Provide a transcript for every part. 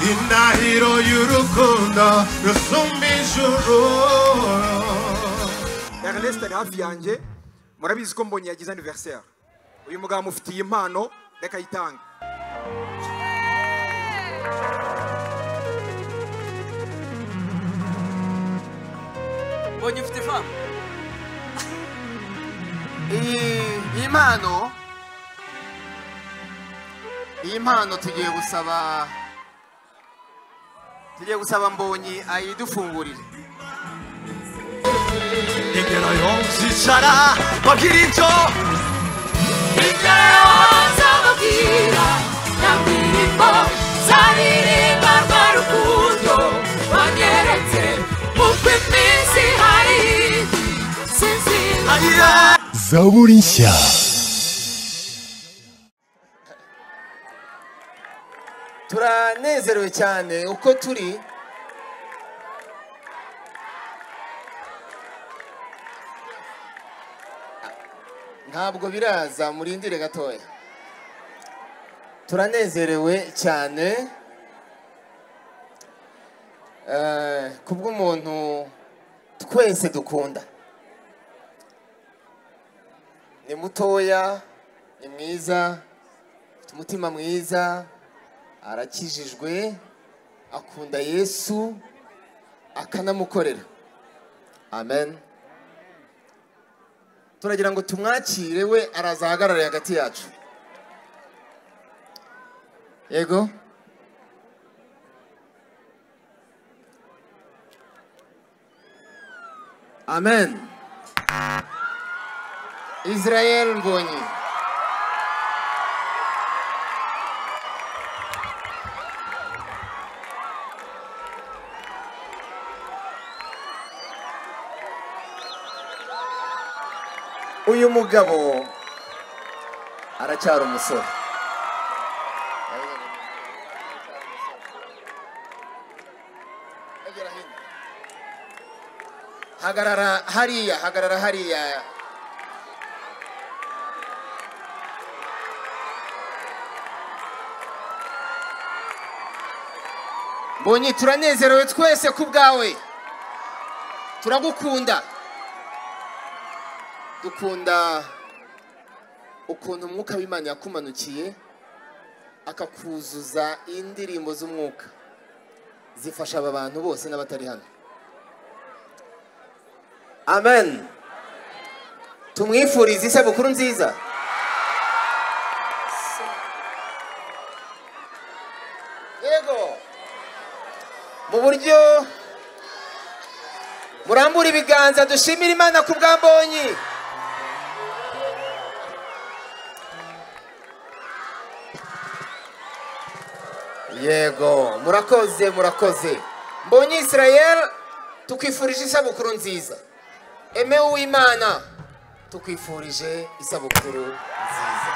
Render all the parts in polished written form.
indahiro y'urukundo rusumba ijuru. Ernest ari hafi yanjye, murabizi ko Mbonyi yagize anniversaire. Uyu mugabo amufitiye impano, reka yitange. Mbonyi ufite famu? iyi mpano tugiye gusaba Mbonyi ayidufungurire. Ingerayo zicara babwira ibyo ingerayo zababwira nyamwirimbo zaririmba rwa rukundo banyeretse uko iminsi hari sinzira. Zaburi nshya. Turanezerewe cyane uko turi. Ntabwo biraza, murindire gatoya. Turanezerewe cyane kubw'umuntu twese dukunda. Ni mutoya, ni mwiza, afite umutima mwiza, arakijijwe, akunda Yesu, akanamukorera. Amen. Turagira ngo tumwakire, we araza ahagarare hagati yacu. Yego. Amen. Israel Mbonyi. Uyu mugabo aracyari umusore. Hagarara hariya. Mbonyi, turanezerewe twese kubwawe. Turagukunda. Dukunda ukuntu umwuka w'Imana yakumanukiye akakuzuza indirimbo z'umwuka zifasha aba bantu bose n'abatari hano. Amen. Tumwifurize isabukuru nziza. Yego. Mu buryo murambura ibiganza dushimira Imana ku bwa Mbonyi. Yego, murakoze. Mbonyi Israel, tukwifurije isabukuru nziza. Eme w'Imana, tukwifurije isabukuru nziza.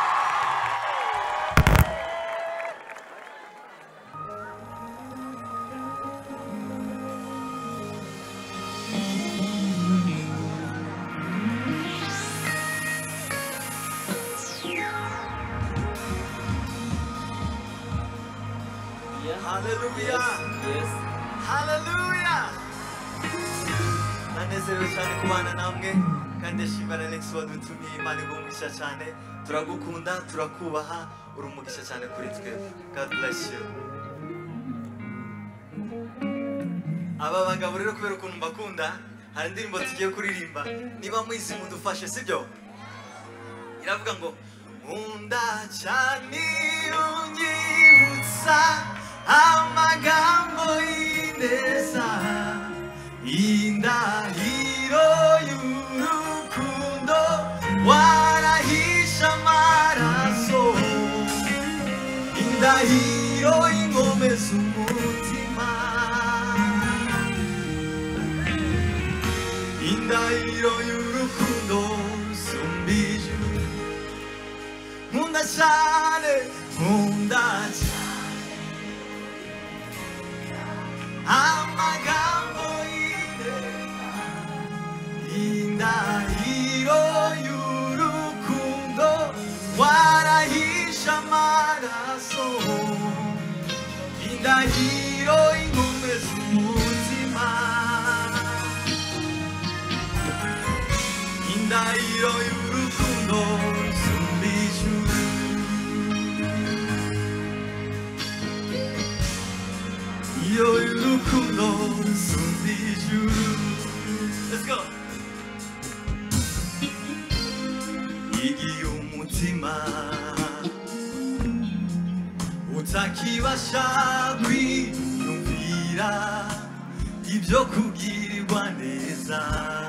Hallelujah. Yes. Hallelujah. Nanezerewe cyane kubana namwe kandi ndashimira Alex wadutumiye. Imana igumugisha cyane. Turagukunda, turakubaha, urumugisha cyane kuri twe. God bless you. Aba bagabo rero kubera ukuntu mbakunda, hari indirimbo tugiye kuririmba. Niba mwizi mudufashe, sibyo? Iravuga ngo nkunda cyane unyibutsa amagambo y'ineza, indahiro y'urukundo warahisha amaraso, indahiro y'ingomeza umutima, indahiro y'urukundo rusumba ijuru. Nkunda cyane amagambo y'ineza, indahiro y'urukundo warahisha amaraso, indahiro inkomeza umutima indahiro y'urukundo rusumba ijuru iyo y'urukundo rusumba ijuru. Let's go. Igihe umutima utakibasha kwiyumvira ibyo kugirirwa neza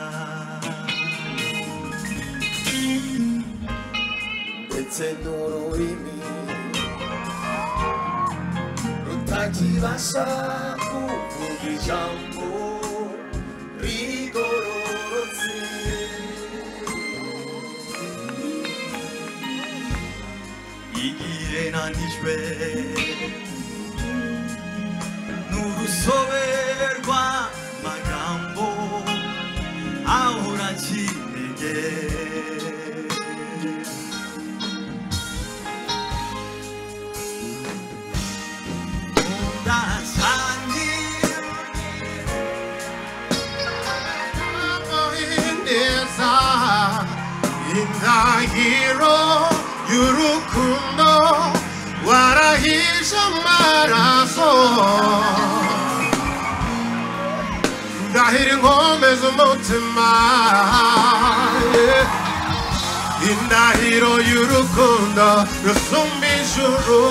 ndetse n'ururimi rutakibasha kuvuga ijambo rigororotse igihe nanijwe n'urusobe rw'amagambo ahora akinege indahiro y'urukundo warahishe amaraso ndahira inkombe z'umutima indahiro y'urukundo rusumba ijuru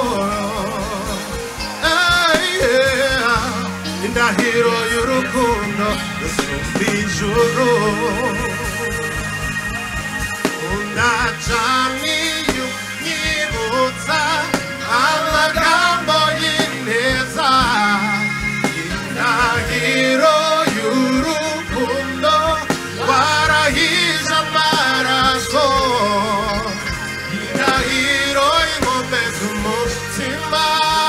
indahiro y'urukundo rusumba ijuru Nachamiyu nyibutsa amagambo y'ineza indahiro y'urukundo warahishe amaraso indahiro inkomeza umutima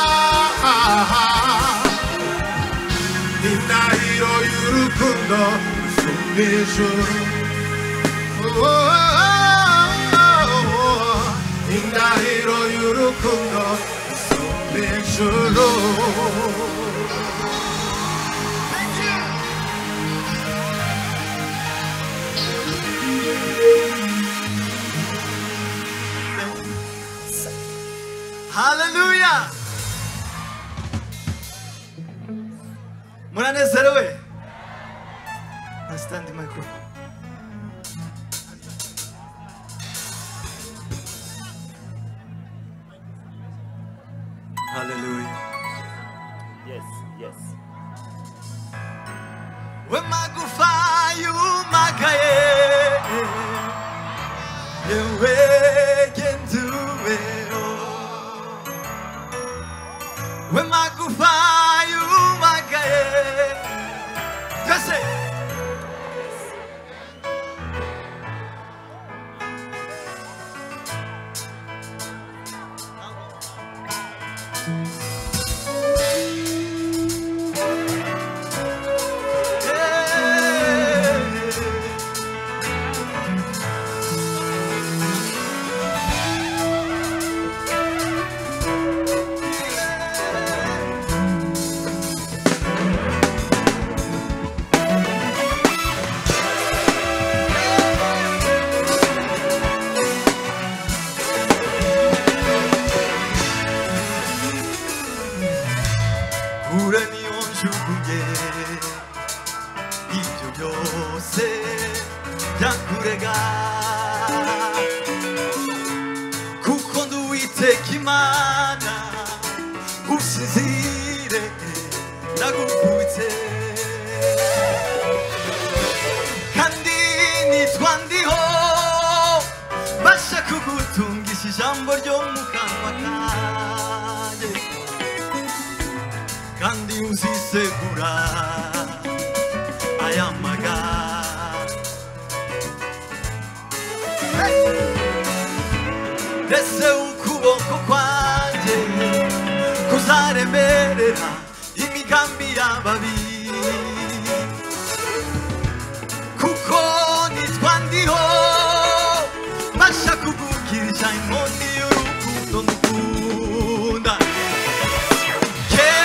indahiro y'urukundo rusumba ijuru indahiro y'urukundo rusumba ijuru. Hallelujah. Muranezerewe. Stand the microphone. Hallelujah. yes Wemagufa yumagaye yewe genduwero Wemagufa yumagaye just say yakurega kuko nduwiteka imana usizire ndagukubitse kandi nitwa ndiho basha kugutungisha ijambo ryo mu kanwa kanjye kandi uzisegura aya magambo ndetse ukuboko kwanjye kuzaremerera imigambi y'ababi kuko nitwa ndiho mbasha kugukirisha inkoni y'urukundo ngukunda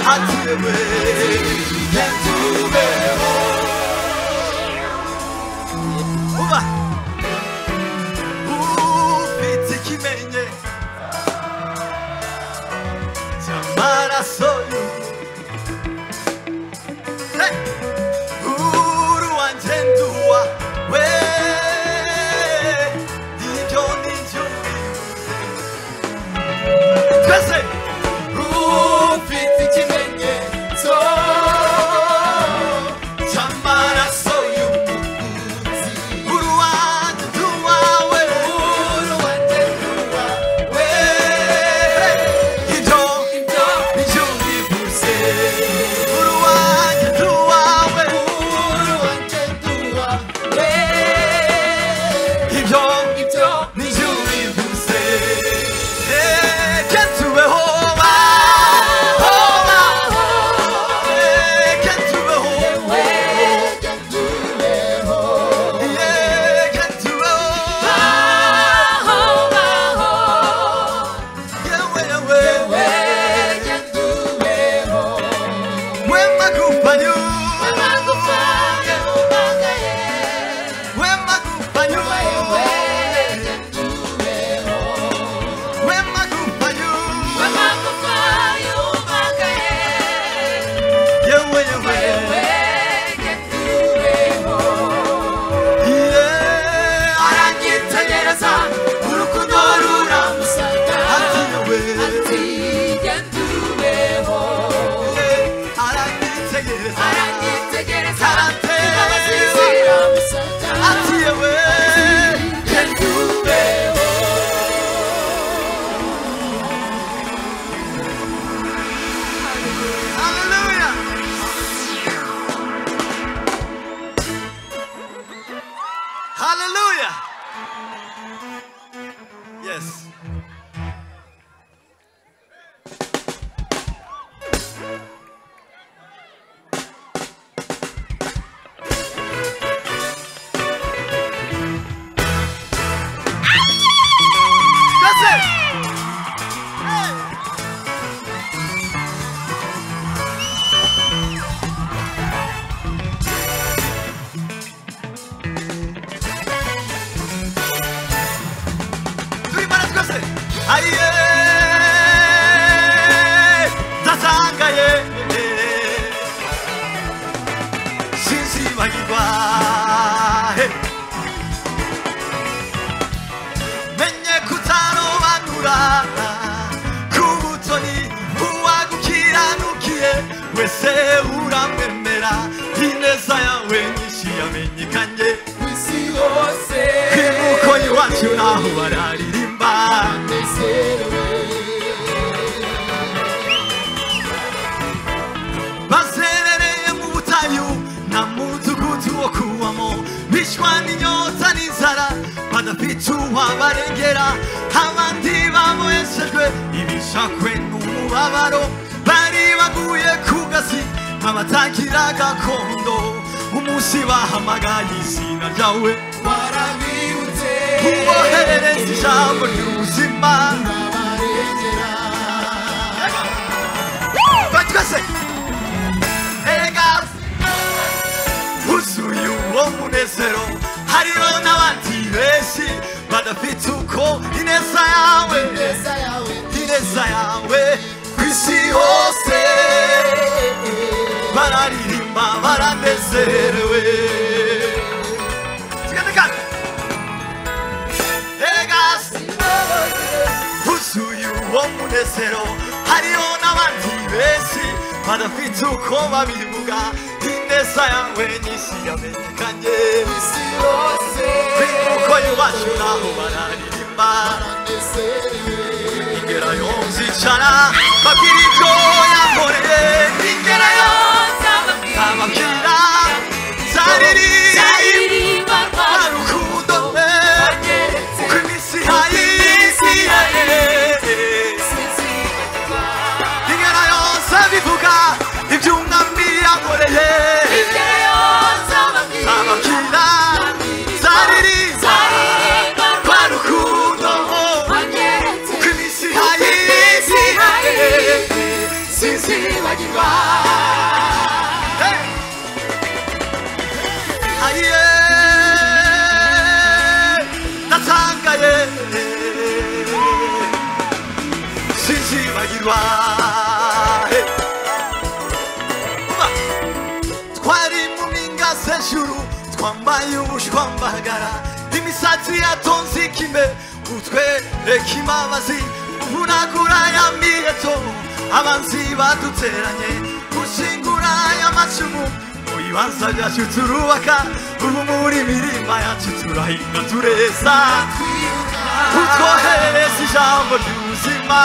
hatiwe gentubeho uba ufite ikimenye cy'amaraso uru wanjye nduwa we nibyo nibyo twese ufite ikimenyetso cy'amaraso y'umukunzi uru wanjye nduwawe uru wanjye nduwawe ibyo nibyo bivuze uru wanjye nduwawe uru wanjye nduwawe ibyo nibyo bivuze gentubeho Hallelujah. Yes. That's it. Hey. Aye, dasangaye, sinzi bagirwa, menye kutarobanura, kubutoni uwagukiranukiye wese uramwemera, ineza yawe nyinshi yamenyekanye kw'isi hose, kwibuko iwacu naho bararirimba. Bazerereye mu butayu nta mudugudu wo kubamo, bicwa n'inyota n'inzara badafite uwabarengera, abandi baboheshejwe ibishakwe n'umubabaro, bari baguye ku gasi nk'abatagira gakondo, umunsi bahamagaye izina ryawe warabirutse, uboherereza ijambo ry'ubuzima twese erega wuzuye uwo munezero, hariho n'abandi benshi badafite uko ineza yawe kw'isi hose bararirimba baranezerewe. Erega wuzuye uwo munezero, hariho n'abandi benshi badafite uko babivuga, ineza yawe nyinshi yamenyekanye kw'isi hose, kwibuko iwacu naho bararirimba. Ingerayo nzicara babwira ibyo yankoreye, ingerayo nzababwira nzaririmba rwa rukundo uko iminsi hayisigaye, ingerayo nzabivuga ibyo umwami yankoreye, ingerayo nzababwira nzaririmba rwa rukundo uko iminsi hayisigaye, sinzibagirwa sinzibagirwa twari mu mpinga z'ejuru twambaye ubushwambagara imisatsi yatonze ikime utwereka imbabazi uvunagura ya miheto abanzi baduteranye gushingura y'amacumu mu bibanza byacu turubaka ubu muri mirima yacu turahinga tureza utwohereza ijambo ry'ubuzima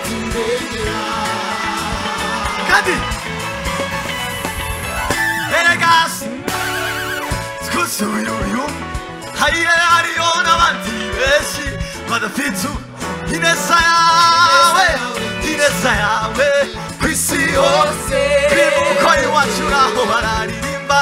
kandi eregasi twuzuye uyu hariyo n'abandi benshi badafite ineza yawe ku isi hose kwibuka iwacu naho bararirimba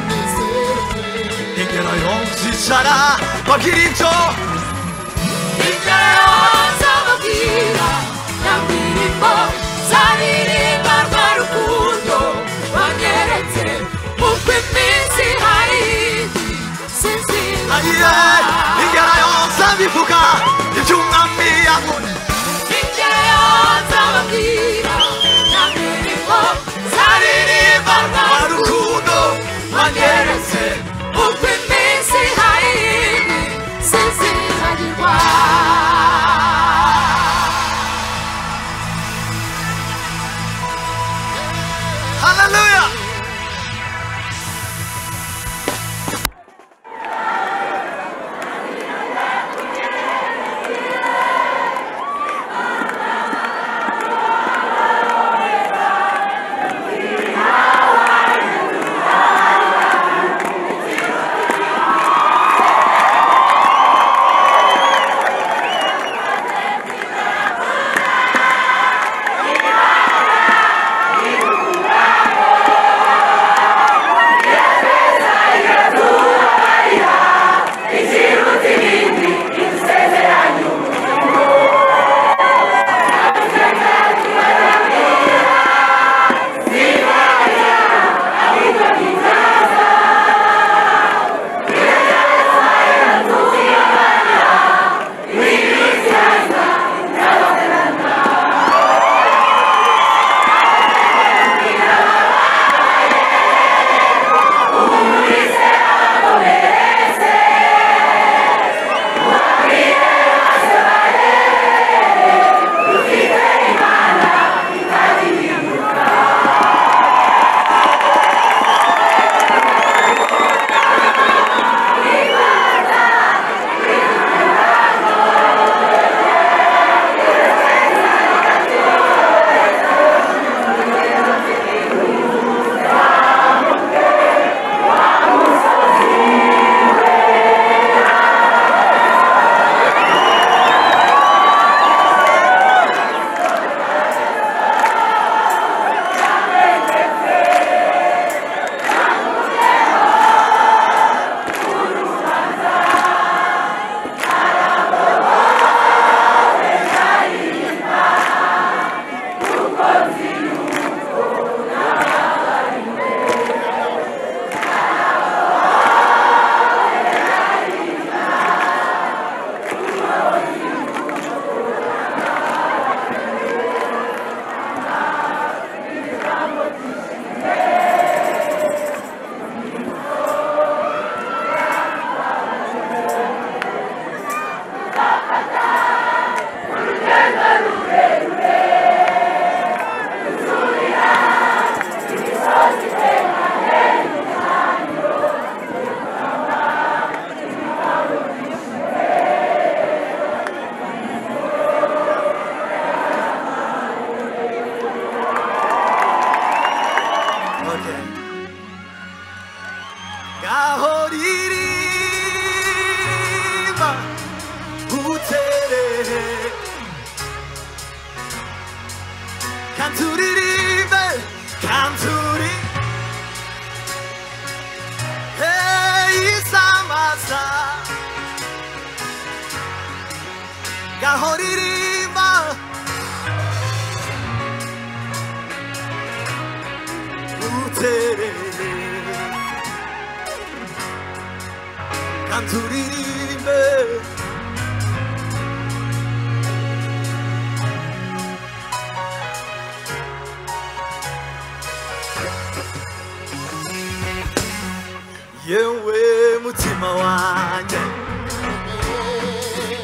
ingero yo kwicara babwira ibyo ingero zababwira nyamwirimbo zaririmba rwa rukundo banyeretse uko iminsi hari sinzibagirwa ingero yo zabivuga iby'umwami yakoze ingero zababwira nyamwirimbo zaririmba rwa rukundo banyeretse uko iminsi hari sinzibagirwa haleluya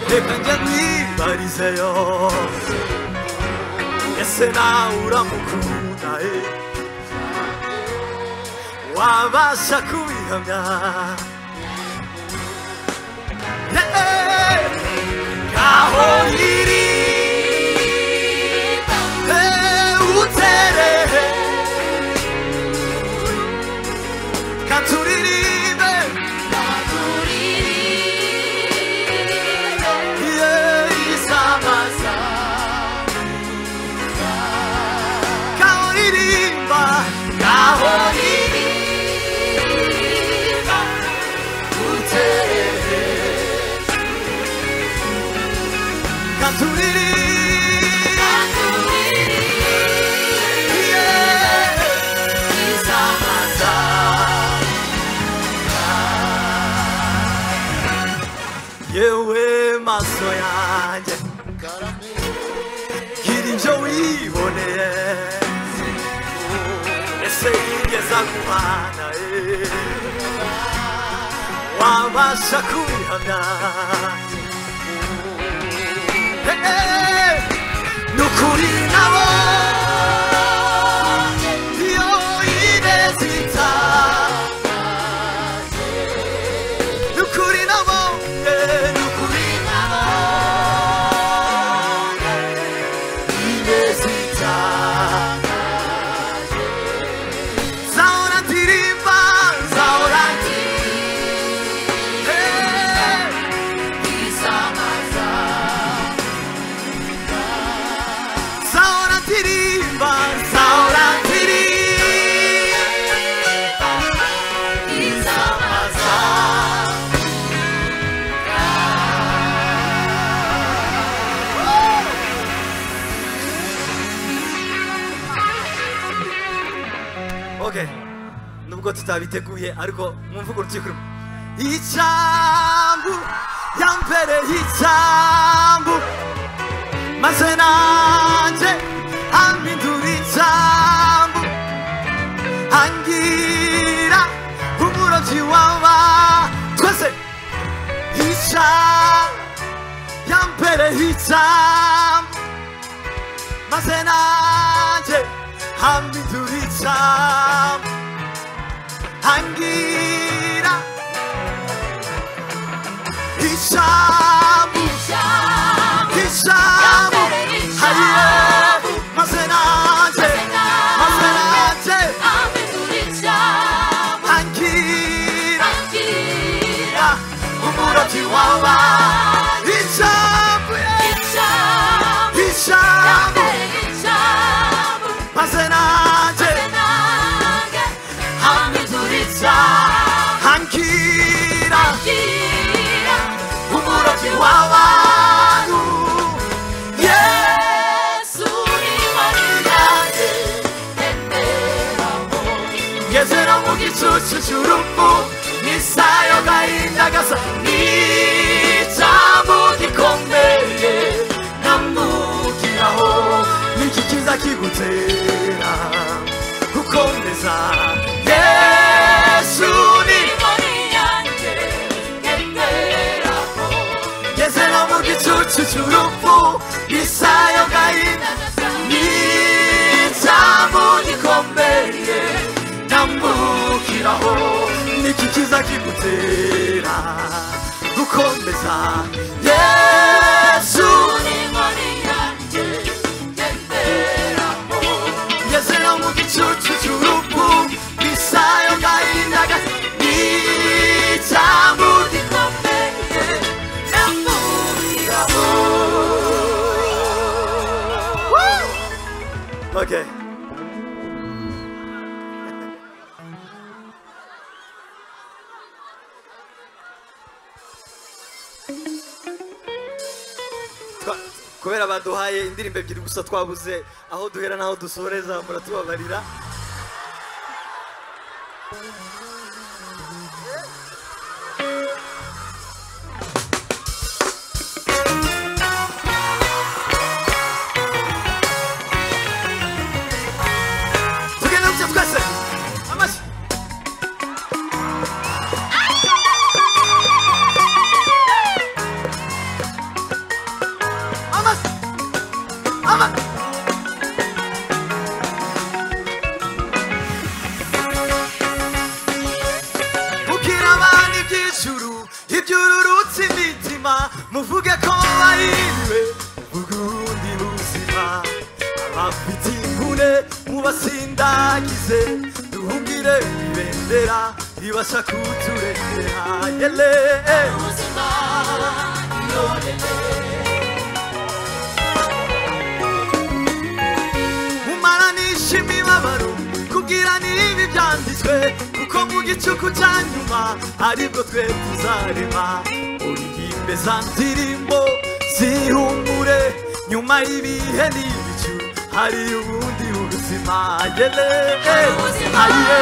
reka njya mwibarizeyo ese nawe uramukunda wabasha kubihamya ngaho riri utere katuririmbe isamaza ngaho ririmba ngaho ririmba utere katuririmbe yewe maso yanjye gira ibyo wiboneye ese yigeza kubana wabasha kubihamya nukuri nabo iyo inezita nukuri nabo nubwo tutabiteguye ariko mwumvuga urukiko icambu yambere icambu maze nanje ampindura icambu angira umurovyi w'aba twese icambu yambere icambu maze nanje ampindura icambu angira ishabu ishabu haye maze nanje angira umurovyi w'aba ishabu ishabu maze nanje Hankira umurovyi w'abantu Yesu ni Mariyanjye ngezera mu gicucu cy'urupfu n'isayo gahinda gasa n'icambu gikomeye namukiraho n'iki kiza kigutera gukomeza Yesu ni Mariyanjye ngenderaho ngezera mu gicucu cy'urupfu isayo gahinda n'icambu gikomeye nambukiraho n'iki kiza kigutera gukomeza Yesu ni Mariyanjye ngenderaho ngezera mu gicucu cy'urupfu isayo gahinda n'icambu gikomeye nambukiraho. Okay. Kubera baduhaye indirimbo ebyiri gusa twabuze aho duhera naho dusoreza muratubabarira. uvuge ko wahiriwe uvuge ubundi buzima abafite imvune mubasindagize duhungire ibendera ribasha kuturengera yele ubuzima iyolele mumaranisha imibabaro kugira nibi byanditswe kuko mu gicuku cya nyuma aribwo twe tuzarema uririmbe za ndirimbo zihumure nyuma y'ibihe n'ibicu hari ubundi ubuzima yele aye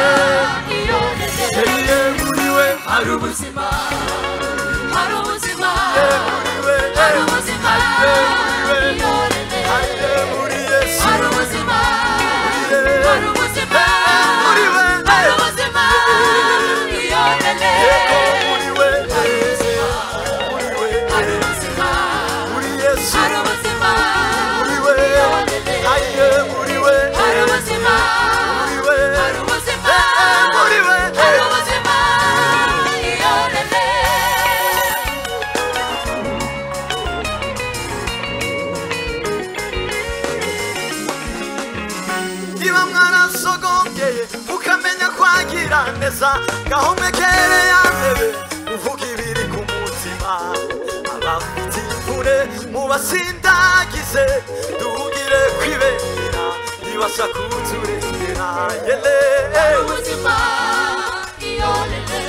yeye muri we hari ubuzima hari ubuzima muri we hari ubuzima iyolele aye muri Yesu hari ubuzima hari ubuzima muri we hari ubuzima iyolele muri we hari ubuzima muri we hari ubuzima muri Yesu hari ubuzima muri we aye muri we hari ubuzima muri we hari ubuzima muri we hari ubuzima iyolele niba mwarasogongeye mukamenya kwagira neza gahomekere ya ntebe uvuga ibiri ku mutima abafite imvune mubasindagize duhugire kwibera ribasha kuturengera yele hari ubuzima iyolele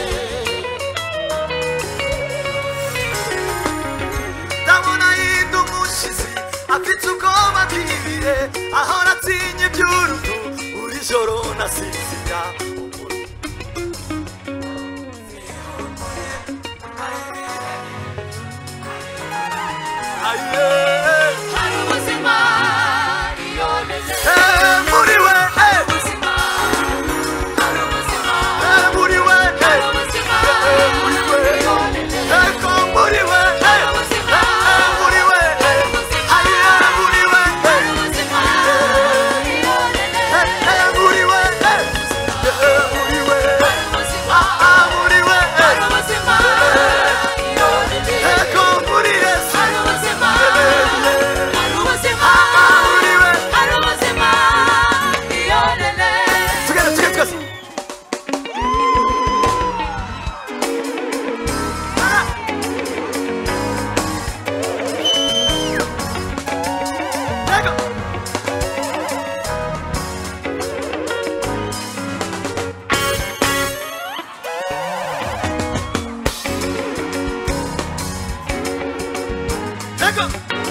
ndabona yinda umushizi afite ubwoba bw'ibire ahora atinya iby'urupfu buri joro nasinzira aye hari ubuzima iyolele muri we ubuzima hari ubuzima muri we hari ubuzima muri we iyolele eko muri we hari ubuzima muri we hari ubuzima aye muri we hari ubuzima iyolele muri we muri we hari ubuzima muri we hari ubuzima iyolele eko muri Yesu hari ubuzima hari ubuzima muri we hari ubuzima iyolele tugende twese Ego. Ego.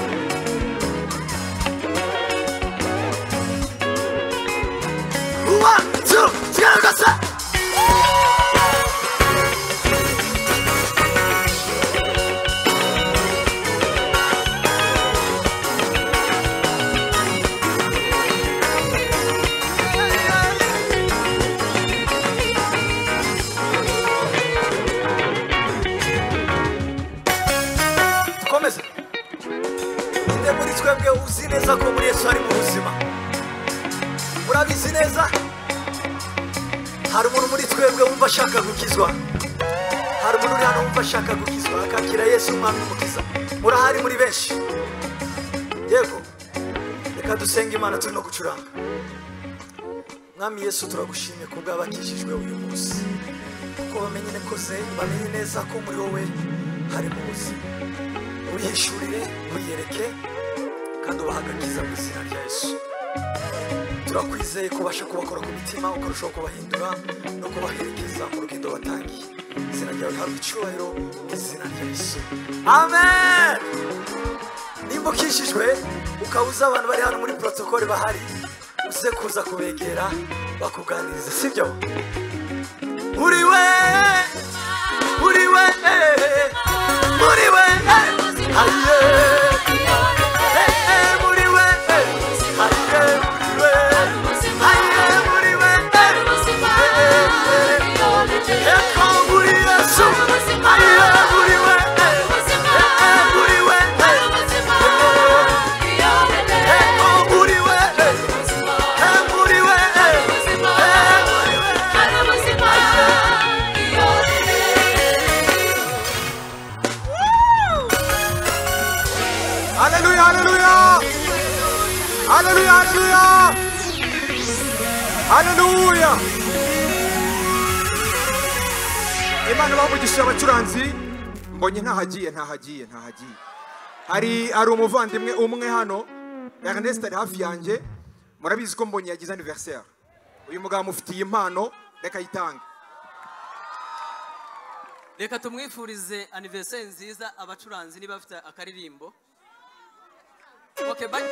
One, two, together, go, set. dukomeze inde muri twebwe uzi neza ko muri Yesu hari mu buzima murabizi neza hari umuntu muri twebwe wumva ashaka gukizwa hari umuntu uri hano wumva ashaka gukizwa akakira Yesu umwami n'umukiza murahari muri benshi yego reka dusenge Imana turi no gucuranga mwami Yesu turagushimye ku bw'abakijijwe uyu munsi kuko bamenye neza ko muri wowe hari mu buzima urihishurire wiyereke kandi ubaha agakiza mu izina rya Yesu turakwizeye ko ubasha kubakora ku mitima ukarushaho kubahindura no kubaherekeza mu rugendo batangiye izina ryawe rihabwa icyubahiro mu izina rya Yesu amen nimba ukishijwe ukabuza abantu bari hano muri protokole bahari uze kuza kubegera bakuganiriza sibyo uri we uri we muri we aye muri we aye muri we aye muri we eko muri Yesu aye muri we muri we eko muri we muri we Haleluya, haleluya. Haleluya, haleluya. Haleluya. Imana bamugisha abacuranzi. Mbonye ntahagiye. Hari umuvandimwe umwe hano. Ernest ari hafi yanjye. Murabizi ko mbonye yagize anniversaire. Uyu mugabo mufitiye impano reka yitanga. Reka tumwifurize anniversaire nziza abacuranzi niba bafite akaririmbo. Okay, bye.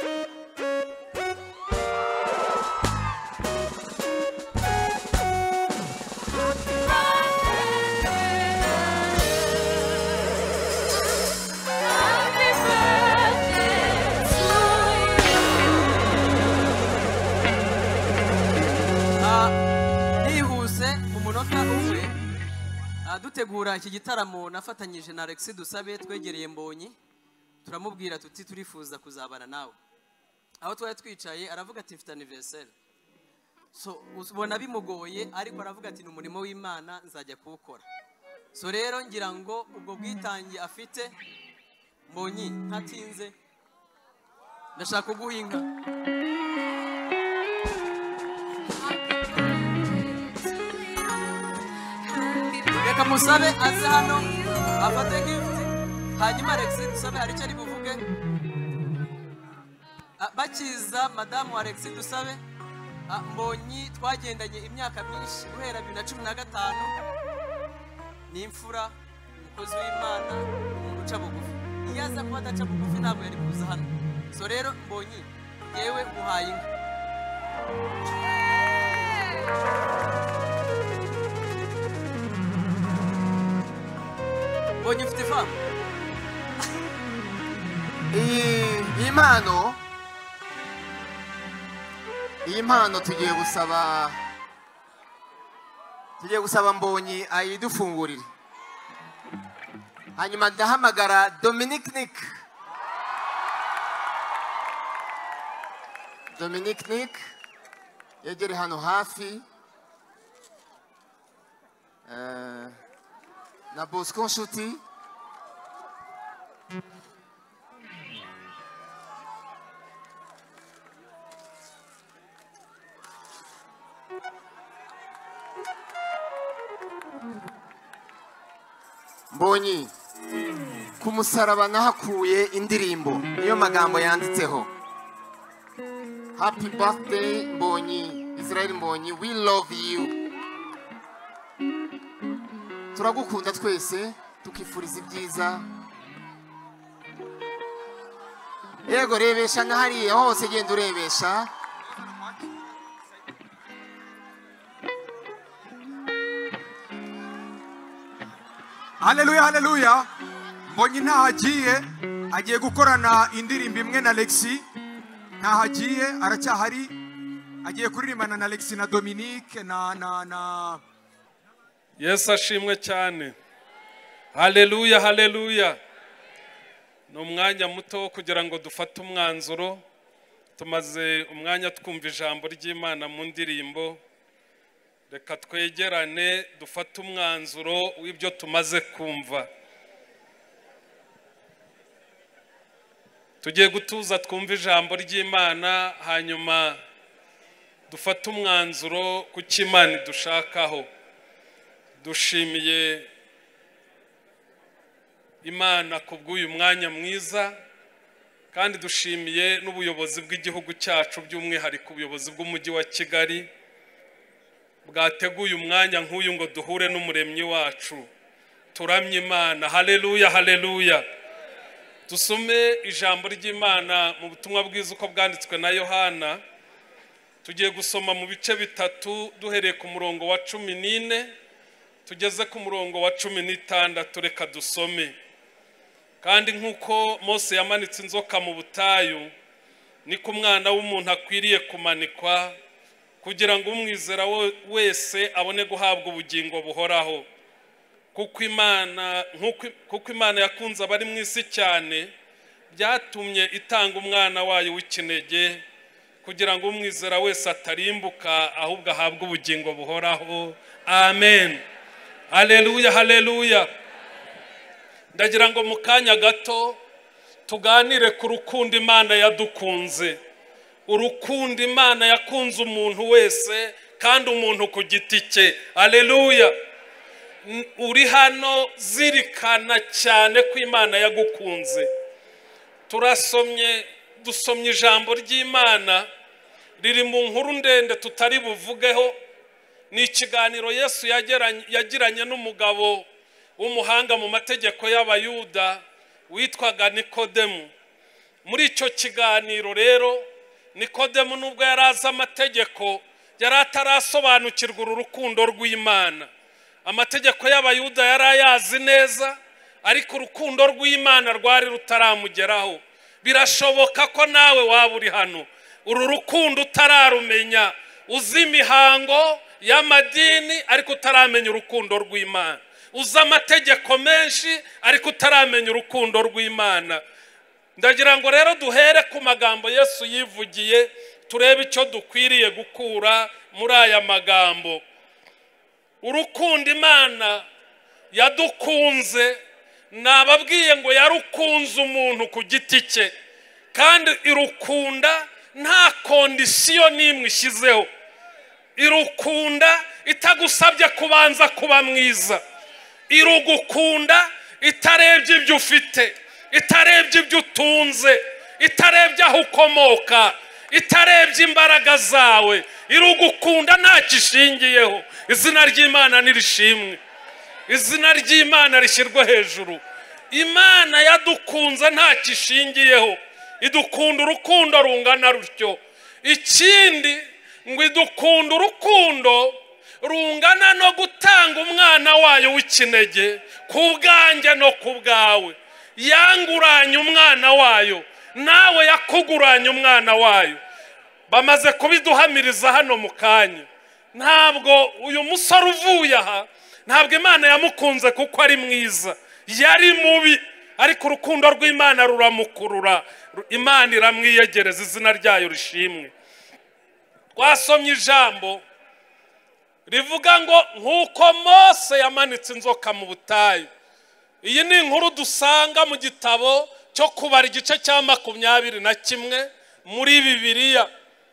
Dutegura iki gitaramo nafatanyije na Alex Dusabe twegereye Mbonyi turamubwira tuti turifuza kuzabana nawe aho twari twicaye aravuga ati mfite anniversaire so ubona bimugoye ariko aravuga ati n'umurimo w'Imana nzajya kuwukora so rero ngira ngo ubwo bwitangi afite Mbonyi ntatinze ndashaka kuguhinga reka musabe aze hano afate gift hanyuma Alex Dusabe hari icyo ari buvuge bakiza madamu Alex Dusabe Mbonyi twagendanye imyaka myinshi guhera 2015 ni imfura umukozi w'Imana umuntu uca bugufi iyo aza kuba adaca bugufi ntabwo yari kuza hano so rero Mbonyi yewe muhaye inka Mbonyi ufite famu iyi mpano tugiye gusaba Mbonyi ayidufungurire hanyuma ndahamagara Dominic Nick yegere hano hafi na Bosco Nshuti Mbonyi ku musaraba nahakuye indirimbo niyo magambo yanditseho Happy birthday Mbonyi Israel Mbonyi we love you turagukunda twese tukifuriza ibyiza yego rebesha na hariya hose genda urebesha Haleluya, haleluya. Mbonyi ntahagiye agiye gukorana indirimbo imwe na Alexi ntahagiye aracyahari agiye kuririmbana na Alexi na Dominique na Yesu ashimwe cyane. Haleluya, haleluya. Ni umwanya muto kugira ngo dufate umwanzuro. Tumaze umwanya twumva ijambo ry'Imana mu ndirimbo. Reka twegerane dufate umwanzuro w'ibyo tumaze kumva. Tugiye gutuza twumva ijambo ry'Imana hanyuma dufate umwanzuro ku cy'Imana dushakaho. Dushimiye Imana kubw'uyu mwanya mwiza kandi dushimiye n'ubuyobozi bw'igihugu cyacu by'umwihariko ubuyobozi bw'umujyi wa Kigali bwateguye umwanya nk'uyu ngo duhure n'umuremyi wacu turamye Imana. Haleluya, haleluya. Dusome ijambo ry'Imana mu butumwa bwiza uko bwanditswe na Yohana. Tugiye gusoma mu bice bitatu duhereye ku murongo wa 14 tugeze ku murongo wa 16. Reka dusome. Kandi nk'uko Mose yamanitse inzoka mu butayu niko umwana w'umuntu akwiriye kumanikwa kugira ngo umwizera wese abone guhabwa ubugingo buhoraho. Kuko Imana yakunze abari mu isi cyane byatumye itanga umwana wayo w'ikinege kugira ngo umwizera wese atarimbuka ahubwo ahabwe ubugingo buhoraho. Amen. Haleluya, haleluya. Ndagira ngo mu kanya gato tuganire ku rukundo Imana yadukunze, urukundo Imana yakunze umuntu wese kandi umuntu ku giti cye. Haleluya. Uri hano zirikana cyane ko Imana yagukunze. Dusomye ijambo ry'Imana riri mu nkuru ndende tutari buvugeho. Ni ikiganiro Yesu yagiranye n'umugabo w'umuhanga mu mategeko y'Abayuda witwaga Nikodemu. Muri icyo kiganiro rero Nikodemu nubwo yari azi amategeko yari atarasobanukirwa uru rukundo rw'Imana. Amategeko y'Abayuda yari ayazi neza, ariko urukundo rw'Imana rwari rutaramugeraho. Birashoboka ko nawe waba uri hano uru rukundo utararumenya, uzi imihango y'amadini ariko utaramenya urukundo rw'Imana, uzi amategeko menshi ariko utaramenya urukundo rw'Imana. Ndagira ngo rero duhere ku magambo Yesu yivugiye, turebe icyo dukwiriye gukura muri aya magambo. Urukundo Imana yadukunze, nababwiye ngo yarukunze umuntu ku giti cye, kandi irukunda nta kondisiyo n'imwe ishyizeho. Irukunda itagusabye kubanza kuba mwiza, irugukunda itarebye ibyo ufite, itarebye ibyo utunze, itarebye aho ukomoka, itarebye imbaraga zawe. Irugukunda nta kishingiyeho. Izina ry'Imana nirishimwe, izina ry'Imana rishyirwe hejuru. Imana yadukunze nta kishingiyeho, idukunda urukundo rungana rutyo. Ikindi ngo idukunda urukundo rungana no gutanga umwana wayo w'ikinege ku bwanjye no ku bwawe. Yanguranye umwana wayo, nawe yakuguranye umwana wayo. Bamaze kubiduhamiriza hano mu kanya. Ntabwo uyu musore uvuye aha, ntabwo Imana yamukunze kuko ari mwiza, yari mubi, ariko urukundo rw'Imana ruramukurura, Imana iramwiyegereza, izina ryayo rishimwe. Twasomye ijambo rivuga ngo nk'uko Mose yamanitse inzoka mu butayu. Iyi ni inkuru dusanga mu gitabo cyo Kubara igice cya 21 muri Bibiliya.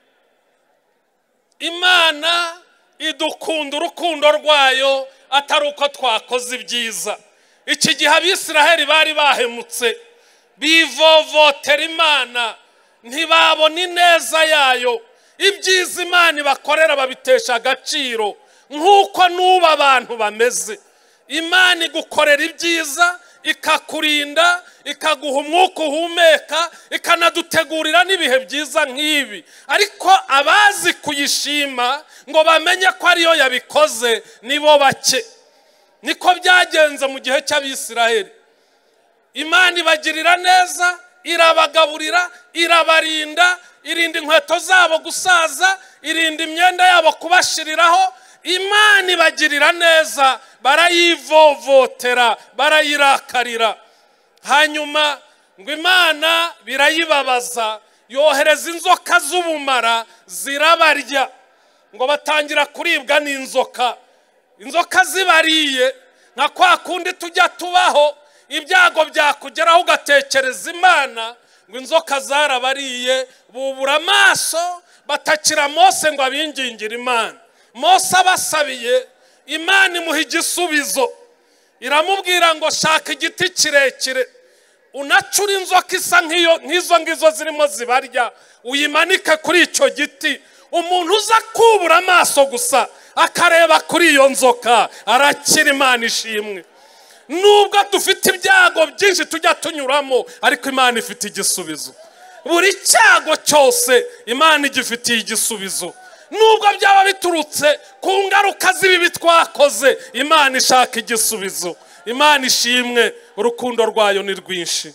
Imana idukunda urukundo rwayo atari uko twakoze ibyiza. Iki gihe Abisiraheli bari bahemutse, bivovotera Imana, ntibabona ineza yayo. Ibyiza Imana ibakorera babitesha agaciro, nk'uko n'ubu abantu bameze. Imana igukorera ibyiza, ikakurinda, ikaguha umwuka uhumeka, ikanadutegurira n'ibihe byiza nk'ibi. Ariko abazi kuyishima ngo bamenye ko ariyo yabikoze nibo bake. Niko byagenze mu gihe cy'Abisiraheli. Imana ibagirira neza, irabagaburira, irabarinda, irinda inkweto zabo gusaza, irinda imyenda yabo kubashiriraho. Imana ibagirira neza, barayivovotera, barayirakarira. Hanyuma ngo Imana birayibabaza, yohereza inzoka z'ubumara zirabarya, ngo batangira kuribwa n'inzoka. Inzoka zibariye, nka kwa kundi tujya tubaho, ibyago byakugeraho ugatekereza Imana, ngo inzoka zarabariye, bubura amaso, batakira Mose ngo abingingire Imana. Mose abasabiye, Imana imuha igisubizo, iramubwira ngo shaka igiti kirekire, unacura inzoka isa nk'izo ngizo zirimo zibarya, uyimanike kuri icyo giti. Umuntu uza kubura amaso gusa akareba kuri iyo nzoka arakira. Imana ishimwe. Nubwo dufite ibyago byinshi tujya tunyuramo, ariko Imana ifite igisubizo. Buri cyago cyose Imana igifitiye igisubizo. Nubwo byaba biturutse ku ngaruka z'ibibi twakoze, Imana ishaka igisubizo. Imana ishimwe, urukundo rwayo ni rwinshi.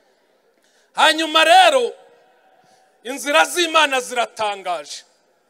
Hanyuma rero inzira z'Imana ziratangaje.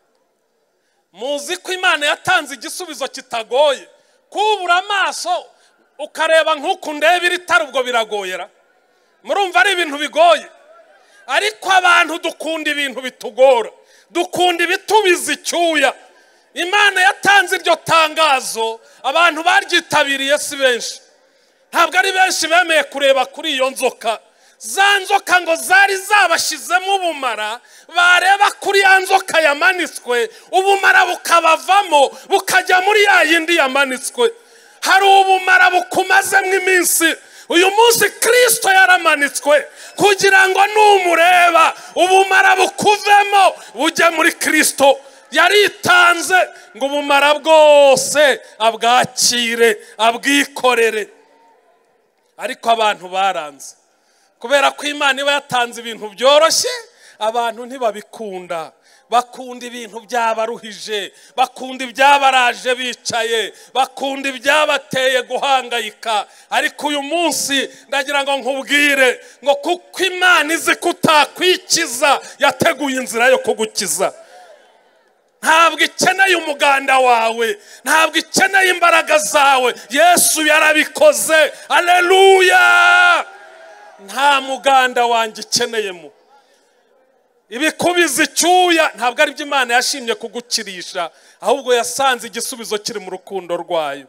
Muzi ko Imana yatanze igisubizo kitagoye. Kubura amaso ukareba nk'uko ndeba ibitari, ubwo biragoyera. Murumva ari ibintu bigoye, ariko abantu dukunda ibintu bitugora, dukunda ibitubiza icyuya. Imana yatanze iryo tangazo, abantu baryitabiriye si benshi. Ntabwo ari benshi bemeye kureba kuri iyo nzoka. za nzoka ngo zari zabashizemo ubumara, bareba kuri ya nzoka yamanitswe ubumara bukabavamo bukajya muri ya yindi yamanitswe. Hari ubumara bukumazemo iminsi, uyu munsi Kristo yaramanitswe kugira ngo numureba ubumara bukuvemo bujye muri Kristo. Yaritanze ngo ubumara bwose abwakire abwikorere, ariko abantu baranze. Kubera ko Imana iba yatanze ibintu byoroshye, abantu ntibabikunda. Bakunda ibintu byabaruhije, bakunda ibyabaraje bicaye, bakunda ibyabateye guhangayika. Ariko uyu munsi ndagira ngo nkubwire ngo kuko Imana izi kutakwikiza, yateguye inzira yo kugukiza. Ntabwo ikeneye umuganda wawe, ntabwo ikeneye imbaraga zawe. Yesu yarabikoze. Haleluya! Nta muganda wanjye ikeneyemo. Ibikubiza icyuya ntabwo ari byo Imana yashimye kugukirisha, ahubwo yasanze igisubizo kiri mu rukundo rwayo.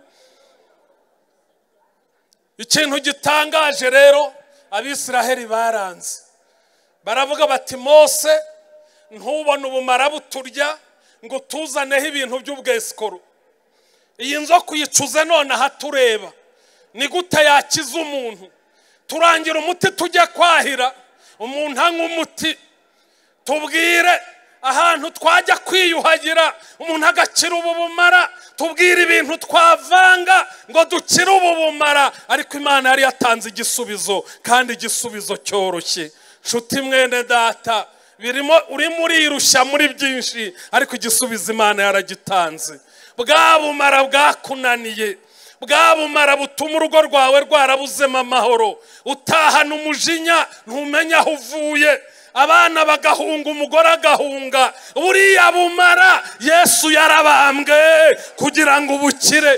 Ikintu gitangaje rero, Abisiraheli baranze. Baravuga bati Mose, ntubone ubumara buturya ngo tuzaneho ibintu by'ubwesikoro. Iyi nzoka uyicuze none aha tureba, ni gute yakiza umuntu? Turangira umuti tujya kwahira, umuntu anywa umuti. Tubwire ahantu twajya kwiyuhagira umuntu agakira ubu bumara. Tubwire ibintu twavanga ngo dukire ubu bumara. Ariko Imana yari yatanze igisubizo, kandi igisubizo cyoroshye. Nshuti mwene data, urimo urirushya muri byinshi, ariko igisubizo Imana yaragitanze. Bwa bumara bwakunaniye, bwa bumara butuma urugo rwawe rwarabuzemo amahoro, utahana umujinya ntumenya aho uvuye, abana bagahunga, umugore agahunga, buriya bumara Yesu yarabambwe kugira ngo ubukire.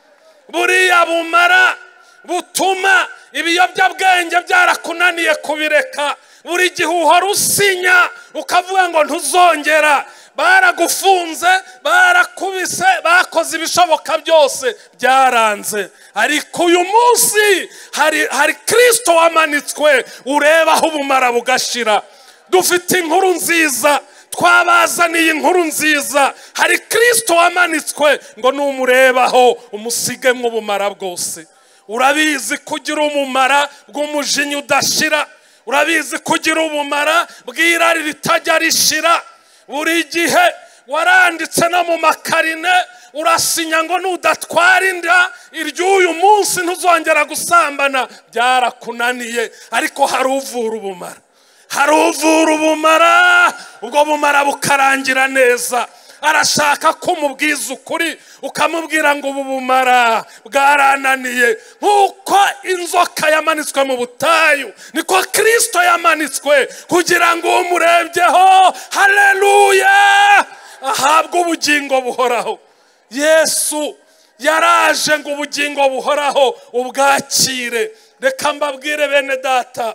Buriya bumara butuma ibiyobyabwenge byarakunaniye kubireka, buri gihe uhora usinya ukavuga ngo ntuzongera. Baragufunze, barakubise, bakoze ibishoboka byose, byaranze. Ariko uyu munsi hari Kristo wamanitswe, urebaho ubumara bugashira. Dufite inkuru nziza, twabazaniye inkuru nziza. Hari Kristo wamanitswe ngo numurebaho umusigemo ubumara bwose. Urabizi kugira umumara bw'umujinya udashira, urabizi kugira ubumara bw'irari ritajya rishira. Buri gihe waranditse no mu makarine urasinya ngo nudatwara inda iry'uyu munsi ntuzongera gusambana. Byarakunaniye, ariko hari uvura ubumara, hari uvura ubumara. Ubwo bumara bukarangira neza. Arashaka ko umubwiza ukuri, ukamubwira ngo ubu bumara bwarananiye. Nkuko inzoka yamanitswe mu butayu, niko Kristo yamanitswe kugira ngo umurebyeho, haleluya, ahabwe ubugingo buhoraho. Yesu yaraje ngo ubugingo buhoraho ubwakire. Reka mbabwire bene data,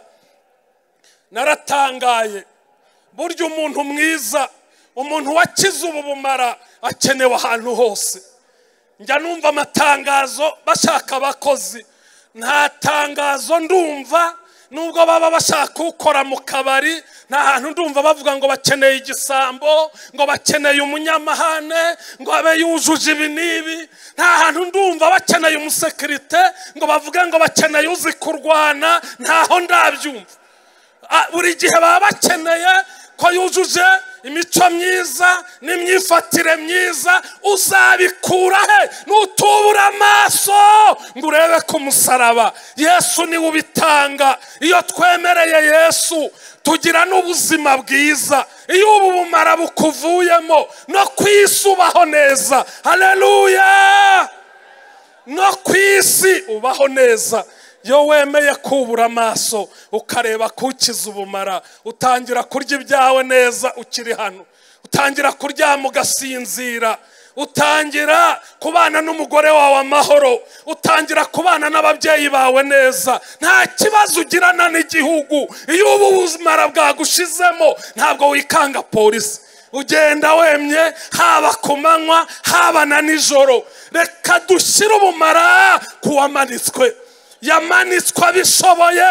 naratangaye. Burya umuntu mwiza, umuntu wakize ubu bumara akenewe ahantu hose. Njya numva amatangazo bashaka abakozi, nta tangazo ndumva nubwo baba bashaka ukora mu kabari. Nta hantu ndumva bavuga ngo bakeneye igisambo, ngo bakeneye umunyamahane, ngo abe yujuje ibi n'ibi. Nta hantu ndumva bakeneye umusekirite, ngo bavuge ngo bakeneye uzi kurwana. Ntaho ndabyumva. Buri gihe baba bakeneye ko yujuje imico myiza n'imyifatire myiza. Uzabikura he nutubura amaso ngo urebe ku musaraba? Yesu niwe ubitanga. Iyo twemereye Yesu tugira n'ubuzima bwiza. Iyo ubu bumara bukuvuyemo, no kwisubaho neza. Haleluya! No kwisi ubaho neza. Yo wemeye kubura amaso ukareba kukiza ubumara, utangira kurya ibyawe neza ukiri hano, utangira kuryama ugasinzira, utangira kubana n'umugore wawe amahoro, utangira kubana n'ababyeyi bawe neza. Nta kibazo ugirana n'igihugu. Iyo ubu bumara bwagushizemo, ntabwo wikanga polisi, ugenda wemye, haba ku manywa haba na nijoro. Reka dushyire ubumara kuwamanitswe. Yamanitswe abishoboye,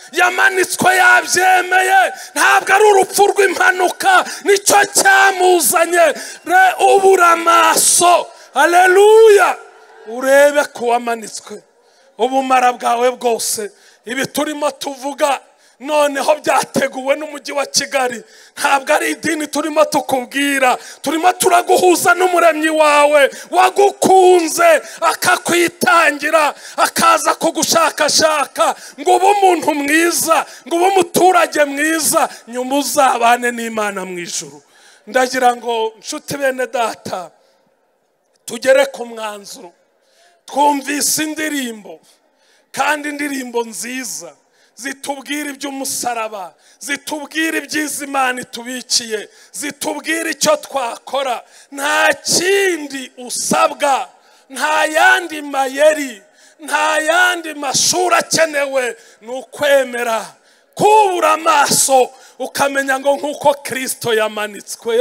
yamanitswe yabyemeye, ntabwo ari urupfu rw'impanuka nicyo cyamuzanye. Ubura amaso, haleluya, urebe ko wamanitswe. Ubumara bwawe bwose, ibi turimo tuvuga noneho byateguwe n'umujyi wa Kigali, ntabwo ari idini turimo tukubwira, turimo turaguhuza n'umuremyi wawe wagukunze akakwitangira, akaza kugushakashaka ngo ube umuntu mwiza, ngo ube umuturage mwiza, nyuma uzabane n'Imana mu ijuru. Ndagira ngo nshuti bene data tugere ku mwanzuro. Twumvise indirimbo, kandi indirimbo nziza zitubwira iby'umusaraba, zitubwira ibyiza Imana itubikiye, zitubwira icyo twakora. Nta kindi usabwa, nta yandi mayeri, nta yandi mashuri akenewe, ni ukwemera, kubura amaso, ukamenya ngo nk'uko Kristo yamanitswe.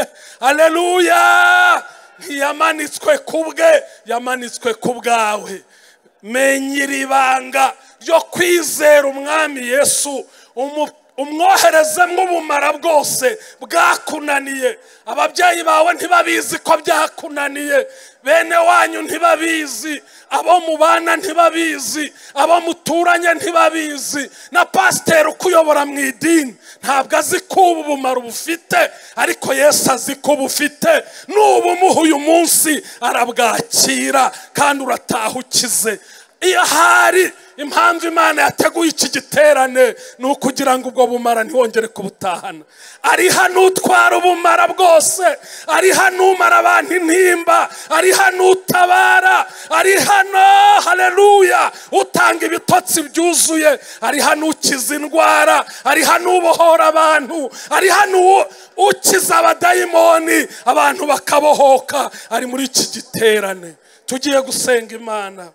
Haleluya! Ntiyamanitswe kubwe, yamanitswe ku bwawe. Menya iri banga ryo kwizera umwami Yesu, umwoherezemo ubumara bwose bwakunaniye. Ababyeyi bawe ntibabizi ko byakunaniye, bene wanyu ntibabizi, abo mubana ntibabizi, abo muturanye ntibabizi, na pasiteri ukuyobora mu idini ntabwo azi ko ubu bumara ubufite, ariko Yesu azi ko ubufite. N'ubumuha uyu munsi arabwakira kandi urataha ukize. Iyo hari impamvu Imana yateguye iki giterane, ni ukugira ngo ubwo bumara ntiwongere kubutahana. Ari hano utwara ubumara bwose, ari hano umara abantu intimba, ari hano utabara, ari hano, haleluya, utanga ibitotsi byuzuye, ari hano ukiza indwara, ari hano ubohora abantu, ari hano ukiza abadayimoni, abantu bakabohoka. Ari muri iki giterane tugiye gusenga Imana,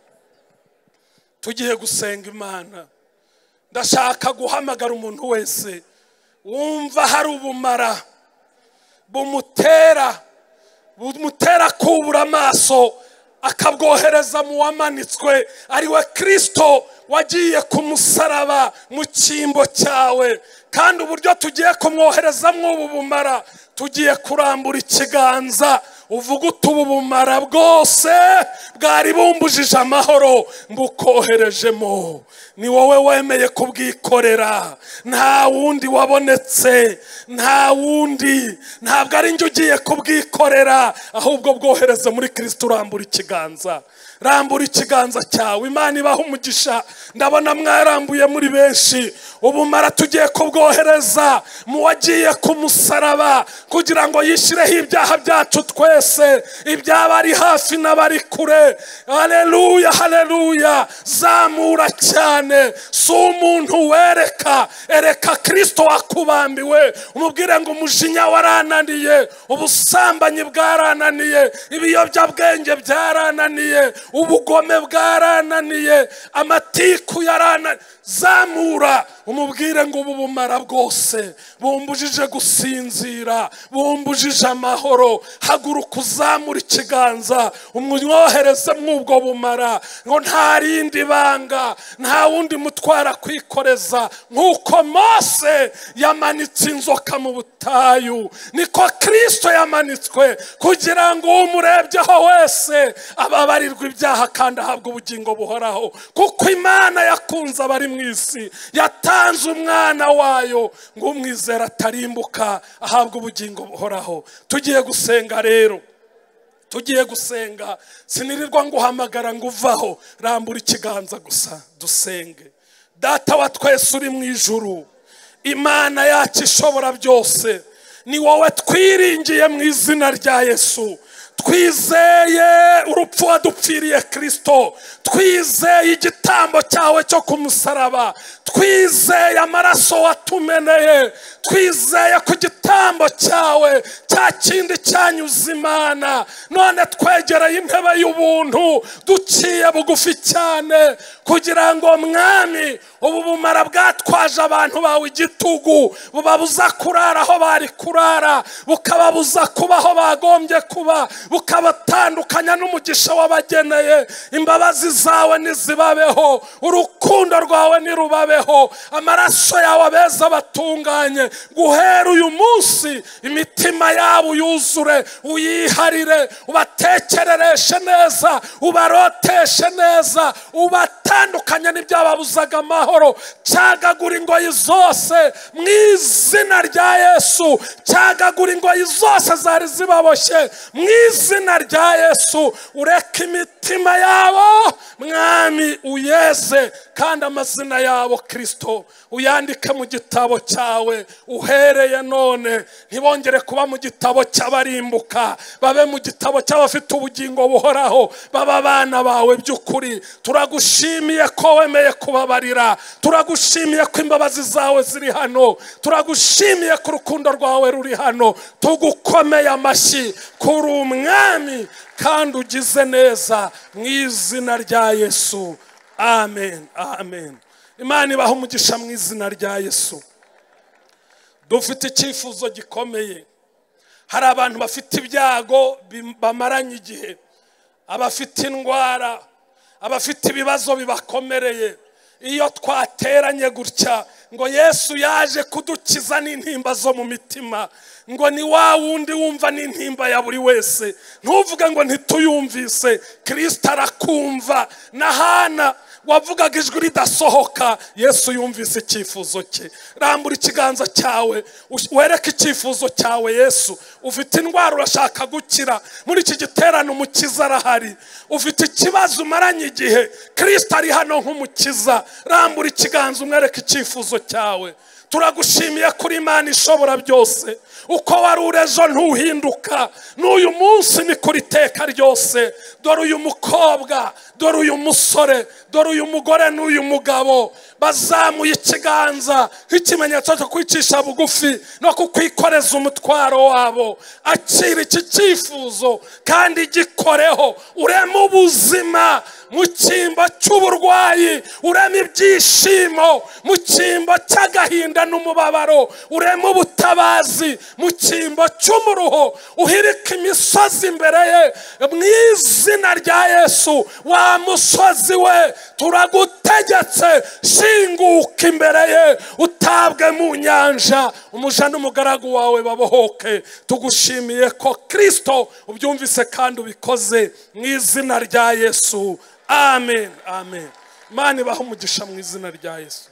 tugiye gusenga Imana. Ndashaka guhamagara umuntu wese wumva hari ubumara bumutera kubura amaso, akabwohereza mu wamanitswe, ari we Kristo wagiye ku musaraba mu cyimbo cyawe. Kandi uburyo tugiye kumwoherezamo ubu bumara, tugiye kurambura ikiganza, uvuga uti ubu bumara bwose bwari bumbujije amahoro mbukoherejemo. Ni wowe wemeye kubwikorera, nta wundi wabonetse, nta wundi. Ntabwo ari njye ugiye kubwikorera, ahubwo bwohereze muri Kristo. Urambura ikiganza, rambura ikiganza cyawe. Imana ibaha umugisha. Ndabona mwarambuye muri benshi. Ubumara tugiye kubwohereza mu wagiye ku musaraba kugira ngo yishireho ibyaha byacu twese, iby'abari hafi n'abari kure. Haleluya, haleluya. Zamura cyane, si umuntu wereka, ereka Kristo wakubambiwe. Umubwire ngo umujinya warananiye, ubusambanyi bwarananiye, ibiyobyabwenge byarananiye, ubugome bwarananiye, amatiku yarananiye. Zamura, umubwire ngo ubu bumara bwose bumbujije gusinzira, bumbujije amahoro, haguruka uzamura ikiganza, umwohereze mw'ubwo bumara. Ngo nta rindi banga, nta wundi mutwara kwikoreza. Nk'uko Mose yamanitse inzoka mu butayu, niko Kristo yamanitswe, kugira ngo umurebyeho wese ababarirwe ibyaha kandi ahabwe ubugingo buhoraho. Kuko Imana yakunze abari mu isi, yatanze umwana wayo ngo umwizera atarimbuka, ahabwe ubugingo buhoraho. Tugiye gusenga rero, tugiye gusenga. Sinirirwa nguhamagara ngo uvaho, rambura ikiganza gusa dusenge. Data wa twese uri mu ijuru, Imana yacu ishobora byose, ni wowe twiringiye mu izina rya Yesu. Twizeye urupfu wadupfiriye Kristo, twizeye igitambo cyawe cyo ku musaraba, twizeye amaraso watumeneye, twizeye ku gitambo cyawe cya kindi cyanyuze Imana. None twegereye intebe y'ubuntu duciye bugufi cyane, kugira ngo Mwami ubu bumara bwatwaje abantu bawe igitugu, bubabuza kurara aho bari kurara, bukababuza kuba aho bagombye kuba, bukabatandukanya n'umugisha wabageneye. Imbabazi zawe nizibabeho, urukundo rwawe nirubabeho, amaraso yawe abeza batunganye. Guhera uyu munsi imitima yabo yuzure, uyiharire, ubatekerereshe neza, ubaroteshe neza, ubatandukanye n'ibyababuzaga amahoro. Cyagagura ingoyi zose mu izina rya Yesu, cyagagura ingoyi zose zari zibaboshye mu izina rya Yesu. Ureka imitima yabo mwami uyeze, kandi amazina yabo Kristo uyandike mu gitabo cyawe. Uhereye none ntibongere kuba mu gitabo cy'abarimbuka, babe mu gitabo cy'abafite ubugingo buhoraho, baba abana bawe by'ukuri. Turagushimiye ko wemeye kubabarira, turagushimiye ko imbabazi zawe ziri hano, turagushimiye ko urukundo rwawe ruri hano. Tugukomeye amashyi kuri umwami kandi ugize neza mu izina rya Yesu. Amen, amen. Imana ibaha umugisha mu izina rya Yesu. Dufite icyifuzo gikomeye. Hari abantu bafite ibyago bamaranye igihe, abafite indwara, abafite ibibazo bibakomereye. Iyo twateranye gutya ngo Yesu yaje kudukiza n'intimba zo mu mitima, ngo ni wa wundi wumva n'intimba ya buri wese. Ntuvuge ngo ntituyumvise, Kristo arakumva. Na Hana wavugaga ijwi ridasohoka, Yesu yumvise icyifuzo cye. Rambura ikiganza cyawe wereke icyifuzo cyawe Yesu. Ufite indwara urashaka gukira, muri iki giterane umukiza arahari. Ufite ikibazo umaranye igihe, Kristo ari hano nk'umukiza. Rambura ikiganza umwereke icyifuzo cyawe. Turagushimiye kuri Imana ishobora byose. Uko wari urejo ntuhinduka, n'uyu munsi ni kuri teka ryose. Dore uyu mukobwa, dore uyu musore, dore uyu mugore n'uyu mugabo bazamuye ikiganza nk'ikimenyetso cyo kwicisha bugufi no kukwikoreza umutwaro wabo. Akira iki cyifuzo kandi gikoreho. Urema ubuzima mu cyimbo cy'uburwayi, urema ibyishimo mu cyimbo cy'agahinda n'umubabaro, urema ubutabazi mu cyimbo cy'umuruho. Uhirika imisozi imbere ye mu izina rya Yesu. Wa musozi we turagutegetse, shinguka imbere ye, utabwe mu nyanja, umuja n'umugaragu wawe babohoke. Tugushimiye ko Kristo ubyumvise kandi ubikoze mu izina rya Yesu. Amen, amen. Imana ibahe umugisha mu izina rya Yesu.